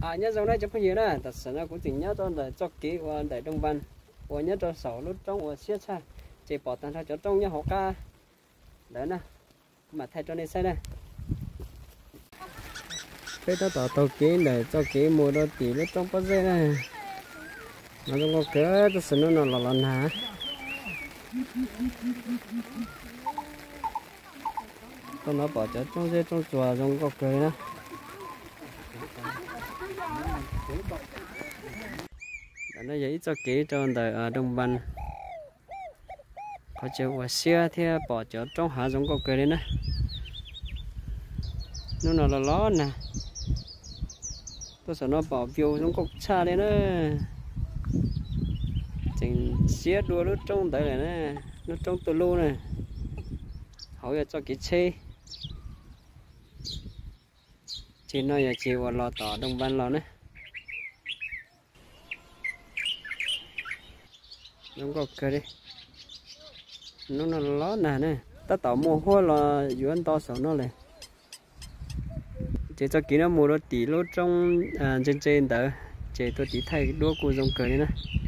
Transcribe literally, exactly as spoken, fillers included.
à nhớ dòng này chụp cái gì đó thật sự nó cũng chỉ nhớ cho để cho kỹ và để đông văn và nhớ cho sổ lúc trong và xiết xa chỉ bỏ tan ra cho trong nhớ họ ca đấy nè mà thay cho nên xe đây cái đó tao tao kỹ để cho kỹ mua đôi tỷ lúc trong có dây này nó không có cửa thật sự nó là lần hả con nó bỏ chết trong dây trong chùa trong có cười đó nó giấy cho kỹ cho đời ở đông văn có chiều qua xe thì bỏ chết trong hạ trong có cười đấy nè nó nó là ló nè tôi sợ nó bỏ phiêu trong cục xa đấy nữa chỉnh xe đua nó trong tới này nè nó trong từ lô này hỏi cho cái xe chỉ nói là chiều vào lò tỏ đông văn lò nữa nó có cái đi nó nó ló nè nè ta tỏ mua hoa là dù anh to sợ nó này chỉ cho kỹ nó mua đôi tỷ lô trong à, trên trên tờ chỉ tôi chỉ thay đua của dòng cười nữa